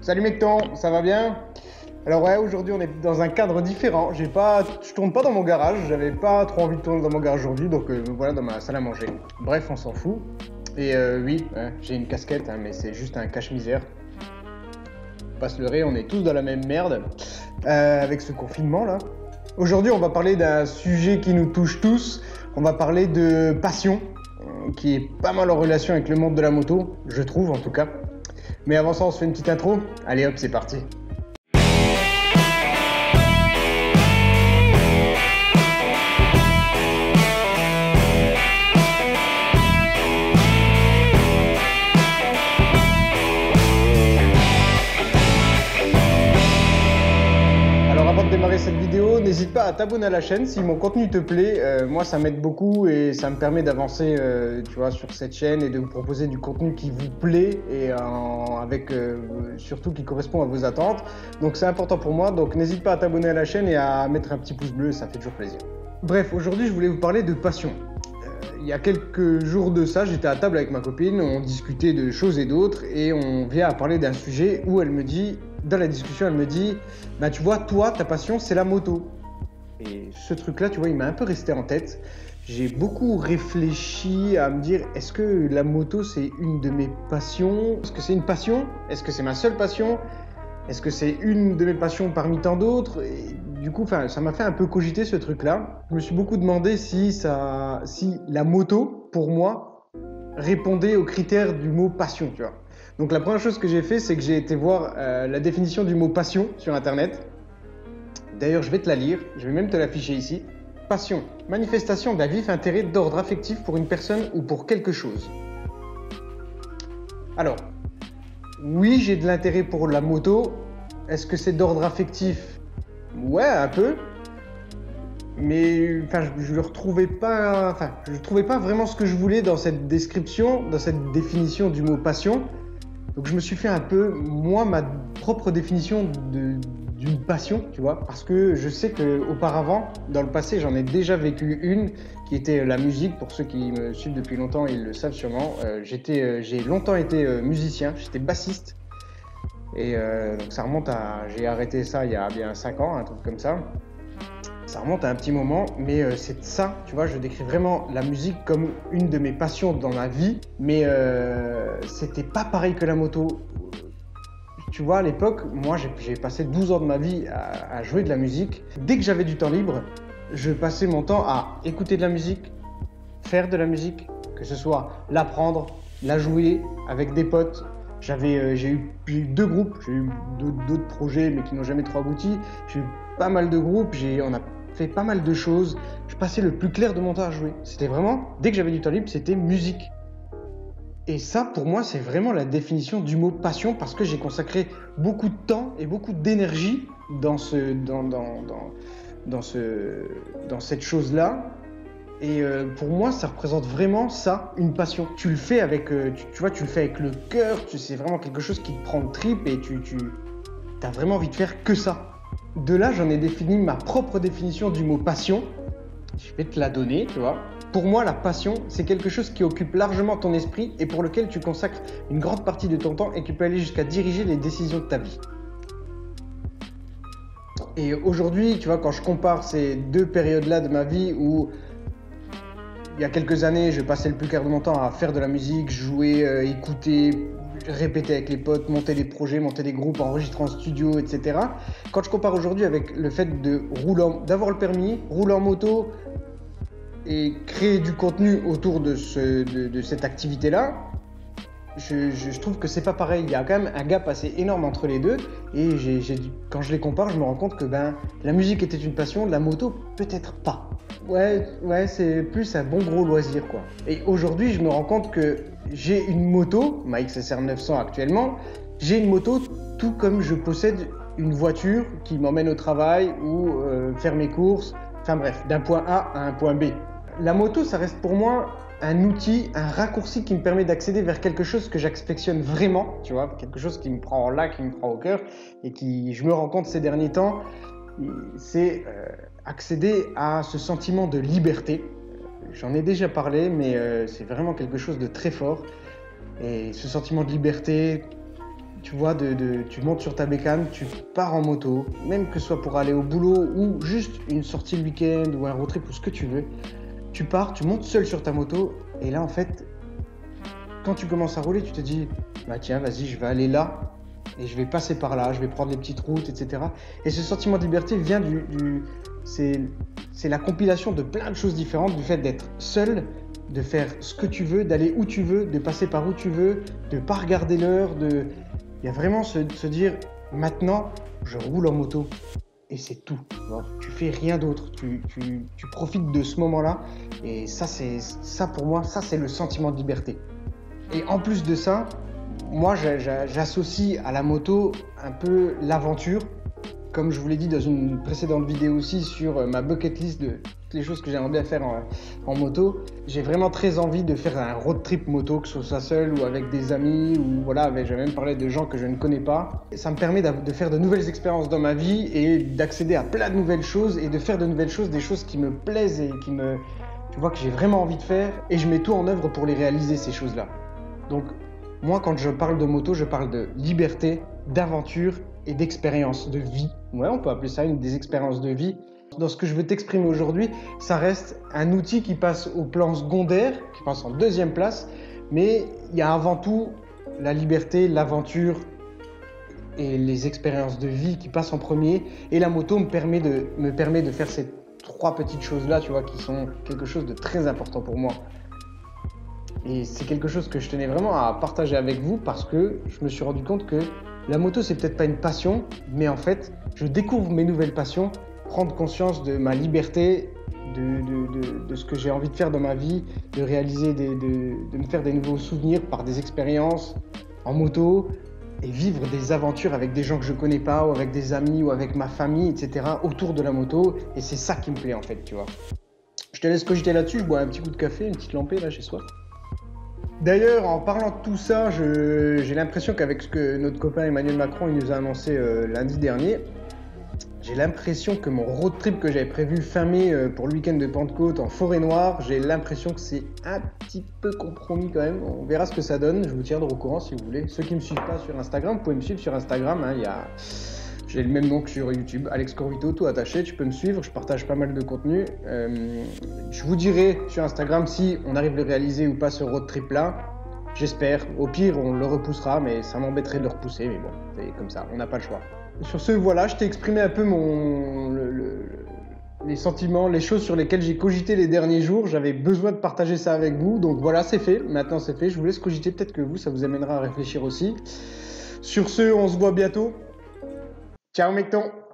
Salut Mecton, ça va bien? Alors ouais, aujourd'hui on est dans un cadre différent. Je tourne pas dans mon garage, j'avais pas trop envie de tourner dans mon garage aujourd'hui, donc voilà, dans ma salle à manger. Bref, on s'en fout. Et oui, j'ai une casquette, mais c'est juste un cache-misère. Faut pas se leurrer, on est tous dans la même merde avec ce confinement là. Aujourd'hui, on va parler d'un sujet qui nous touche tous. On va parler de passion, qui est pas mal en relation avec le monde de la moto, je trouve en tout cas. Mais avant ça, on se fait une petite intro. Allez hop, c'est parti. Avant de démarrer cette vidéo, n'hésite pas à t'abonner à la chaîne si mon contenu te plaît. Moi, ça m'aide beaucoup et ça me permet d'avancer tu vois, sur cette chaîne et de vous proposer du contenu qui vous plaît et surtout qui correspond à vos attentes. Donc c'est important pour moi, donc n'hésite pas à t'abonner à la chaîne et à mettre un petit pouce bleu, ça fait toujours plaisir. Bref, aujourd'hui, je voulais vous parler de passion. Il y a quelques jours de ça, j'étais à table avec ma copine, on discutait de choses et d'autres et on vient à parler d'un sujet où elle me dit, dans la discussion, elle me dit « Bah tu vois, toi, ta passion, c'est la moto. » Et ce truc-là, tu vois, il m'a un peu resté en tête. J'ai beaucoup réfléchi à me dire « Est-ce que la moto, c'est une de mes passions? Est-ce que c'est une passion? Est-ce que c'est ma seule passion? Est-ce que c'est une de mes passions parmi tant d'autres ?» Et du coup, ça m'a fait un peu cogiter ce truc-là. Je me suis beaucoup demandé si la moto, pour moi, répondait aux critères du mot passion, tu vois. Donc la première chose que j'ai fait, c'est que j'ai été voir la définition du mot passion sur internet. D'ailleurs, je vais te la lire, je vais même te l'afficher ici. Passion, manifestation d'un vif intérêt d'ordre affectif pour une personne ou pour quelque chose. Alors, oui, j'ai de l'intérêt pour la moto. Est-ce que c'est d'ordre affectif? Ouais, un peu. Mais je ne trouvais pas vraiment ce que je voulais dans cette description, dans cette définition du mot passion. Donc je me suis fait un peu, moi, ma propre définition d'une passion, tu vois, parce que je sais qu'auparavant, dans le passé, j'en ai déjà vécu une, qui était la musique. Pour ceux qui me suivent depuis longtemps, ils le savent sûrement. J'ai longtemps été musicien, j'étais bassiste. Et donc ça remonte j'ai arrêté ça il y a bien 5 ans, un truc comme ça. Ça remonte à un petit moment, mais c'est ça, tu vois, je décris vraiment la musique comme une de mes passions dans ma vie, mais c'était pas pareil que la moto. Tu vois, à l'époque, moi, j'ai passé 12 ans de ma vie à jouer de la musique. Dès que j'avais du temps libre, je passais mon temps à écouter de la musique, faire de la musique, que ce soit l'apprendre, la jouer avec des potes. J'ai eu 2 groupes, j'ai eu d'autres projets, mais qui n'ont jamais trop abouti. J'ai eu pas mal de groupes, on a fait pas mal de choses. Je passais le plus clair de mon temps à jouer. C'était vraiment, dès que j'avais du temps libre, c'était musique. Et ça, pour moi, c'est vraiment la définition du mot passion, parce que j'ai consacré beaucoup de temps et beaucoup d'énergie dans cette chose-là. Et pour moi, ça représente vraiment ça, une passion. Tu le fais avec, tu vois, tu le fais avec le cœur. C'est vraiment quelque chose qui te prend le trip et tu as vraiment envie de faire que ça. De là, j'en ai défini ma propre définition du mot passion. Je vais te la donner, tu vois. Pour moi, la passion, c'est quelque chose qui occupe largement ton esprit et pour lequel tu consacres une grande partie de ton temps et qui peut aller jusqu'à diriger les décisions de ta vie. Et aujourd'hui, tu vois, quand je compare ces 2 périodes-là de ma vie où il y a quelques années, je passais le plus clair de mon temps à faire de la musique, jouer, écouter, répéter avec les potes, monter des projets, monter des groupes, enregistrer en studio, etc. Quand je compare aujourd'hui avec le fait d'avoir le permis, rouler en moto et créer du contenu autour de cette activité-là, je trouve que c'est pas pareil. Il y a quand même un gap assez énorme entre les deux. Et quand je les compare, je me rends compte que la musique était une passion, la moto peut-être pas. Ouais, c'est plus un bon gros loisir, quoi. Et aujourd'hui, je me rends compte que j'ai une moto, ma XSR 900 actuellement. J'ai une moto tout comme je possède une voiture qui m'emmène au travail ou faire mes courses. Enfin bref, d'un point A à un point B. La moto, ça reste pour moi un outil, un raccourci qui me permet d'accéder vers quelque chose que j'affectionne vraiment, tu vois, quelque chose qui me prend là, qui me prend au cœur et je me rends compte ces derniers temps, c'est accéder à ce sentiment de liberté. J'en ai déjà parlé, mais c'est vraiment quelque chose de très fort. Et ce sentiment de liberté, tu vois, tu montes sur ta bécane, tu pars en moto, même que ce soit pour aller au boulot ou juste une sortie le week-end ou un road trip ou ce que tu veux. Tu pars, tu montes seul sur ta moto et là en fait, quand tu commences à rouler, tu te dis, bah tiens, vas-y, je vais aller là et je vais passer par là, je vais prendre les petites routes, etc. Et ce sentiment de liberté vient c'est la compilation de plein de choses différentes, du fait d'être seul, de faire ce que tu veux, d'aller où tu veux, de passer par où tu veux, de pas regarder l'heure, il y a vraiment se dire, maintenant, je roule en moto et c'est tout. Tu fais rien d'autre, tu profites de ce moment-là et ça pour moi, ça c'est le sentiment de liberté. Et en plus de ça, moi j'associe à la moto un peu l'aventure. Comme je vous l'ai dit dans une précédente vidéo aussi sur ma bucket list de toutes les choses que j'aimerais bien faire en moto, j'ai vraiment très envie de faire un road trip moto, que ce soit seul ou avec des amis, ou voilà, j'ai même parlé de gens que je ne connais pas. Ça me permet de faire de nouvelles expériences dans ma vie et d'accéder à plein de nouvelles choses et de faire de nouvelles choses, des choses qui me plaisent et tu vois, que j'ai vraiment envie de faire, et je mets tout en œuvre pour les réaliser, ces choses-là. Donc, moi, quand je parle de moto, je parle de liberté, d'aventure et d'expérience de vie. Ouais, on peut appeler ça des expériences de vie. Dans ce que je veux t'exprimer aujourd'hui, ça reste un outil qui passe au plan secondaire, qui passe en deuxième place, mais il y a avant tout la liberté, l'aventure et les expériences de vie qui passent en premier. Et la moto me permet de faire ces trois petites choses-là, tu vois, qui sont quelque chose de très important pour moi. Et c'est quelque chose que je tenais vraiment à partager avec vous parce que je me suis rendu compte que la moto, c'est peut-être pas une passion, mais en fait, je découvre mes nouvelles passions, prendre conscience de ma liberté, de ce que j'ai envie de faire dans ma vie, de réaliser, de me faire des nouveaux souvenirs par des expériences en moto et vivre des aventures avec des gens que je connais pas, ou avec des amis, ou avec ma famille, etc. autour de la moto. Et c'est ça qui me plaît en fait, tu vois. Je te laisse cogiter là-dessus, je bois un petit coup de café, une petite lampée là chez soi. D'ailleurs, en parlant de tout ça, j'ai l'impression qu'avec ce que notre copain Emmanuel Macron il nous a annoncé lundi dernier, j'ai l'impression que mon road trip que j'avais prévu fin mai pour le week-end de Pentecôte en Forêt-Noire, j'ai l'impression que c'est un petit peu compromis quand même. On verra ce que ça donne, je vous tiendrai au courant si vous voulez. Ceux qui ne me suivent pas sur Instagram, vous pouvez me suivre sur Instagram, hein, j'ai le même nom que sur YouTube, Alex Corvito, tout attaché, tu peux me suivre, je partage pas mal de contenu. Je vous dirai sur Instagram si on arrive à le réaliser ou pas ce road trip là. J'espère, au pire on le repoussera, mais ça m'embêterait de le repousser, mais bon, c'est comme ça, on n'a pas le choix. Sur ce, voilà, je t'ai exprimé un peu les sentiments, les choses sur lesquelles j'ai cogité les derniers jours. J'avais besoin de partager ça avec vous, donc voilà, c'est fait, maintenant c'est fait. Je vous laisse cogiter, peut-être que vous, ça vous amènera à réfléchir aussi. Sur ce, on se voit bientôt. Ciao, mecton!